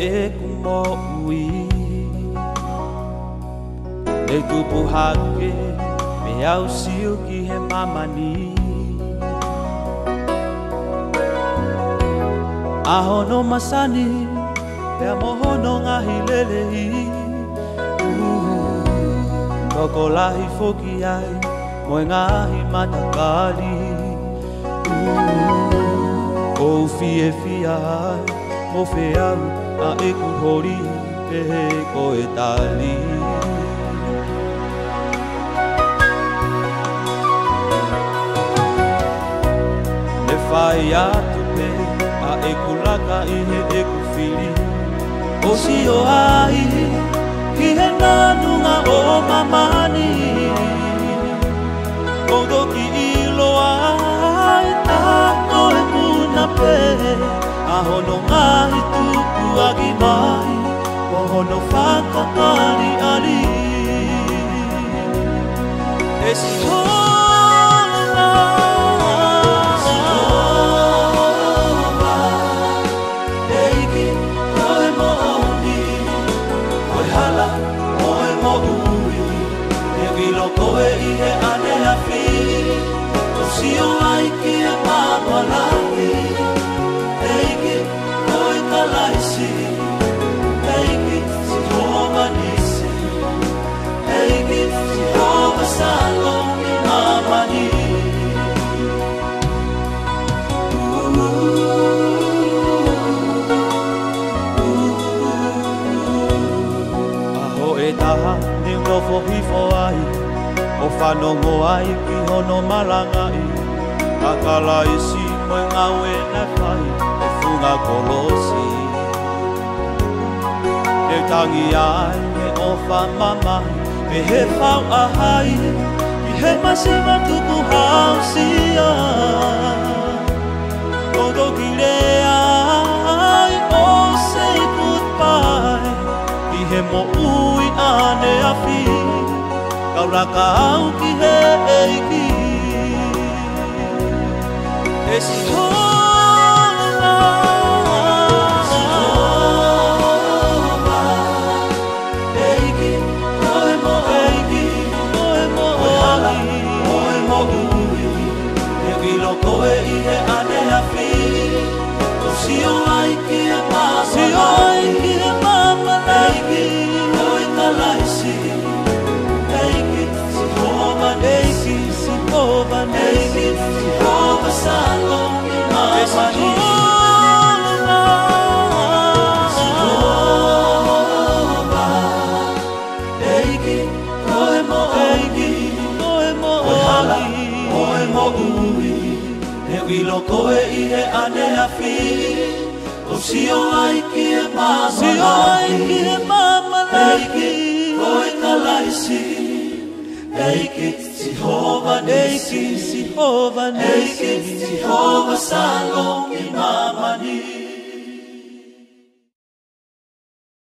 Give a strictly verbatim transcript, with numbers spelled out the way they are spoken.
e kumo ui e tupu hake me au siu ki he mamani ahono masani pe mohono ngahi lelehi toko lahi foki ai moe ngahi matakali o fie fia ai mo feau a e kuhori pe he ko e tali e whai atu pe a e kulaka i he e kufili o si o ai ki he nanunga o mamani o doki ilo ai tako e puna pe ahono ngahi tuku agi mai Pohono whakakari ari E si hola Si hola Eiki koe mo oni Koe hala koe mo ui E wilo koe i he ane a whi O si o ai ki e mātua lahi Eiki koe kalaisi Eiki si hova nisi Eiki si hova salo mi mamani Aho e taha ni unofo hifo ai O whanongo ai ki hono malangai Akala isi moe ngau e na whai E funga kolosi E tangi ai e ofa mamai E he whau ahai I he masima tuku hausia O doki rea ai o say goodbye I he mo ui ane a whi Kauraka au ki he eiki E si hola Si hola Eiki koe mo eiki Koe mo hala koe mo ui E wilo koe i he ane a whi O si o ai ki e mama Si o ai ki e mama Eiki koe kalaisi Eiki si hova Eiki si hova Eiki si hova salo mi mamani Si hova Eiki koe mo Eiki koe mo hala koe mo ui E wilo koe i he ane a whi O si o ai ki e mama Si o ai ki e mama Eiki koe kalaisi Eiki si hova nisi Si hova nisi Si hova salo mi mamani